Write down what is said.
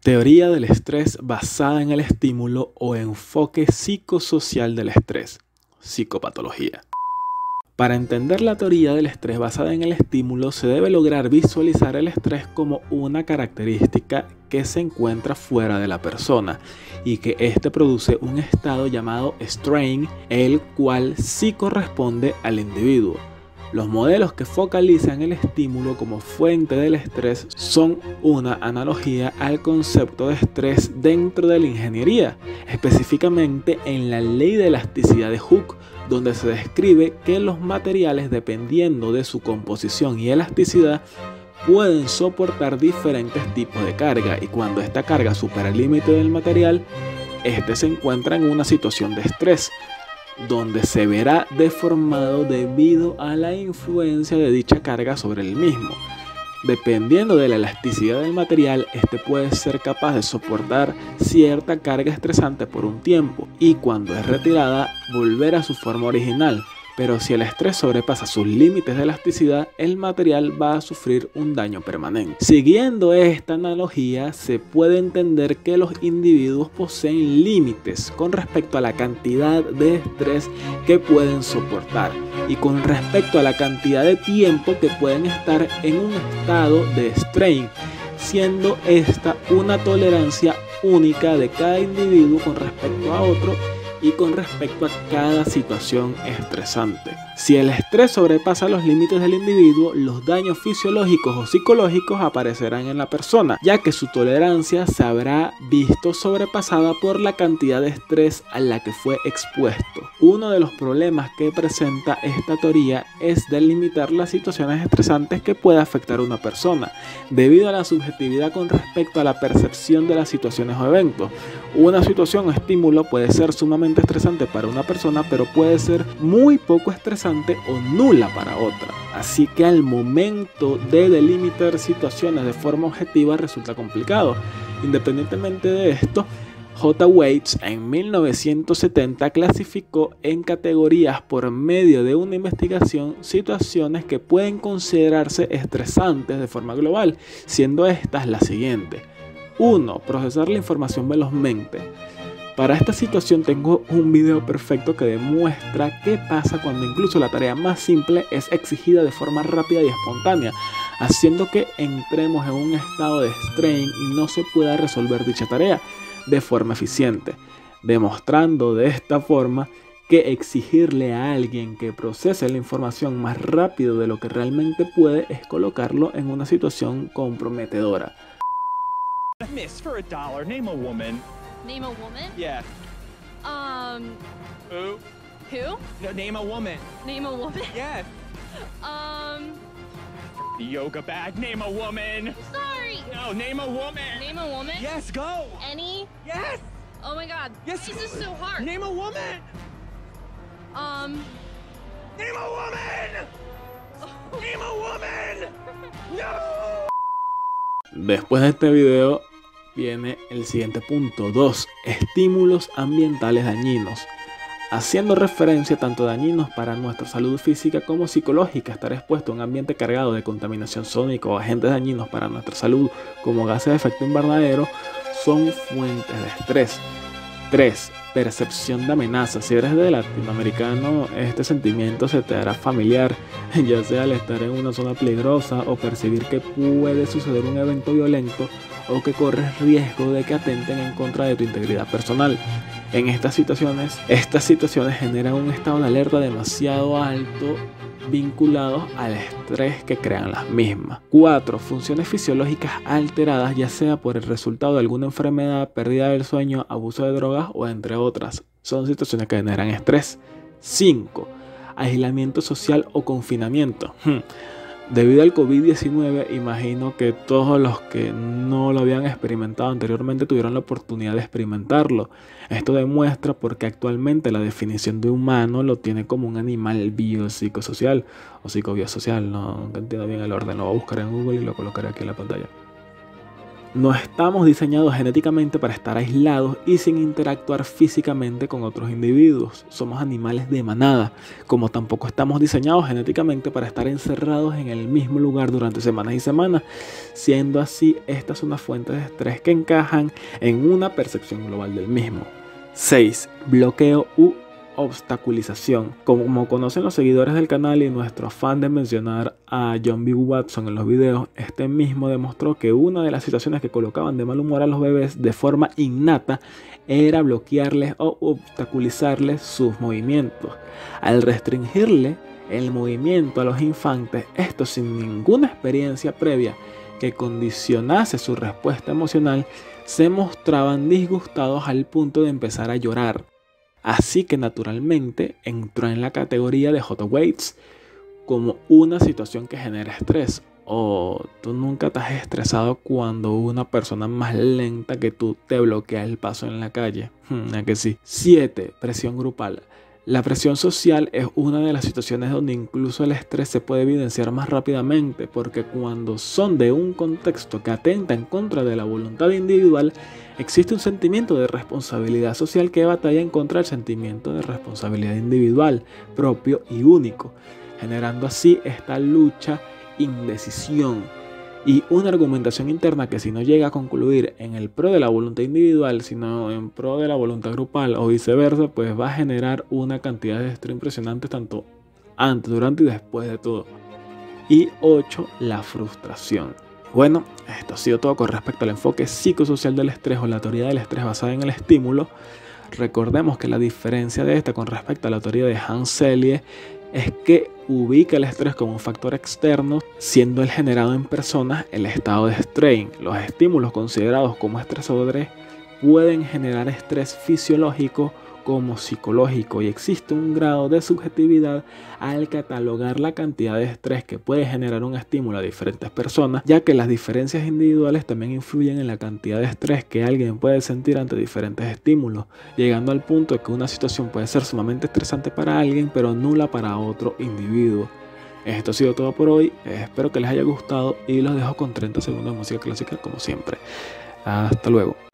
Teoría del estrés basada en el estímulo o enfoque psicosocial del estrés, psicopatología. Para entender la teoría del estrés basada en el estímulo, se debe lograr visualizar el estrés como una característica que se encuentra fuera de la persona y que éste produce un estado llamado strain, el cual sí corresponde al individuo. Los modelos que focalizan el estímulo como fuente del estrés son una analogía al concepto de estrés dentro de la ingeniería, específicamente en la ley de elasticidad de Hooke, donde se describe que los materiales, dependiendo de su composición y elasticidad, pueden soportar diferentes tipos de carga, y cuando esta carga supera el límite del material, este se encuentra en una situación de estrés, donde se verá deformado debido a la influencia de dicha carga sobre el mismo. Dependiendo de la elasticidad del material, este puede ser capaz de soportar cierta carga estresante por un tiempo y cuando es retirada volver a su forma original. Pero si el estrés sobrepasa sus límites de elasticidad, el material va a sufrir un daño permanente. Siguiendo esta analogía, se puede entender que los individuos poseen límites con respecto a la cantidad de estrés que pueden soportar y con respecto a la cantidad de tiempo que pueden estar en un estado de strain, siendo esta una tolerancia única de cada individuo con respecto a otro y con respecto a cada situación estresante. Si el estrés sobrepasa los límites del individuo, los daños fisiológicos o psicológicos aparecerán en la persona, ya que su tolerancia se habrá visto sobrepasada por la cantidad de estrés a la que fue expuesto. Uno de los problemas que presenta esta teoría es delimitar las situaciones estresantes que puede afectar a una persona, debido a la subjetividad con respecto a la percepción de las situaciones o eventos. Una situación o estímulo puede ser sumamente estresante para una persona, pero puede ser muy poco estresante o nula para otra. Así que al momento de delimitar situaciones de forma objetiva resulta complicado. Independientemente de esto, J. Waits en 1970 clasificó en categorías por medio de una investigación situaciones que pueden considerarse estresantes de forma global, siendo estas las siguientes. 1. Procesar la información velozmente. Para esta situación tengo un video perfecto que demuestra qué pasa cuando incluso la tarea más simple es exigida de forma rápida y espontánea, haciendo que entremos en un estado de strain y no se pueda resolver dicha tarea de forma eficiente, demostrando de esta forma que exigirle a alguien que procese la información más rápido de lo que realmente puede es colocarlo en una situación comprometedora. Miss, for $1, name a woman. Name a woman? Yeah. Who? Who? No, name a woman. Name a woman? Yes. The yoga bag. Name a woman. Sorry. No, name a woman. Name a woman? Yes, go. Any? Yes. Oh my god. Yes. This is so hard. Name a woman. Name a woman. Name a woman. No. Después de este video viene el siguiente punto. 2. Estímulos ambientales dañinos. Haciendo referencia tanto dañinos para nuestra salud física como psicológica, estar expuesto a un ambiente cargado de contaminación sónica o agentes dañinos para nuestra salud como gases de efecto invernadero son fuentes de estrés. 3. Percepción de amenaza. Si eres de latinoamericano, este sentimiento se te hará familiar, ya sea al estar en una zona peligrosa o percibir que puede suceder un evento violento o que corres riesgo de que atenten en contra de tu integridad personal. En estas situaciones generan un estado de alerta demasiado alto vinculados al estrés que crean las mismas. 4. Funciones fisiológicas alteradas, ya sea por el resultado de alguna enfermedad, pérdida del sueño, abuso de drogas o entre otras. Son situaciones que generan estrés. 5. Aislamiento social o confinamiento. Debido al COVID-19, imagino que todos los que no lo habían experimentado anteriormente tuvieron la oportunidad de experimentarlo. Esto demuestra porque actualmente la definición de humano lo tiene como un animal biopsicosocial o psicobiosocial. No entiendo bien el orden, lo voy a buscar en Google y lo colocaré aquí en la pantalla. No estamos diseñados genéticamente para estar aislados y sin interactuar físicamente con otros individuos. Somos animales de manada, como tampoco estamos diseñados genéticamente para estar encerrados en el mismo lugar durante semanas y semanas. Siendo así, estas son las fuentes de estrés que encajan en una percepción global del mismo. 6. Bloqueo u obstaculización. Como conocen los seguidores del canal y nuestro afán de mencionar a John B. Watson en los videos, este mismo demostró que una de las situaciones que colocaban de mal humor a los bebés de forma innata era bloquearles o obstaculizarles sus movimientos. Al restringirle el movimiento a los infantes, esto sin ninguna experiencia previa que condicionase su respuesta emocional, se mostraban disgustados al punto de empezar a llorar. Así que naturalmente entró en la categoría de hot awaits como una situación que genera estrés. O tú nunca te has estresado cuando una persona más lenta que tú te bloquea el paso en la calle. ¿A que sí? 7. Presión grupal. La presión social es una de las situaciones donde incluso el estrés se puede evidenciar más rápidamente, porque cuando son de un contexto que atenta en contra de la voluntad individual, existe un sentimiento de responsabilidad social que batalla en contra del sentimiento de responsabilidad individual, propio y único, generando así esta lucha, indecisión y una argumentación interna que, si no llega a concluir en el pro de la voluntad individual, sino en pro de la voluntad grupal o viceversa, pues va a generar una cantidad de estrés impresionante tanto antes, durante y después de todo. Y 8. La frustración. Bueno, esto ha sido todo con respecto al enfoque psicosocial del estrés o la teoría del estrés basada en el estímulo. Recordemos que la diferencia de esta con respecto a la teoría de Hans Selye es que ubica el estrés como un factor externo, siendo el generado en personas el estado de strain. Los estímulos considerados como estresores pueden generar estrés fisiológico como psicológico, y existe un grado de subjetividad al catalogar la cantidad de estrés que puede generar un estímulo a diferentes personas, ya que las diferencias individuales también influyen en la cantidad de estrés que alguien puede sentir ante diferentes estímulos, llegando al punto de que una situación puede ser sumamente estresante para alguien pero nula para otro individuo. Esto ha sido todo por hoy, espero que les haya gustado y los dejo con 30 segundos de música clásica como siempre. Hasta luego.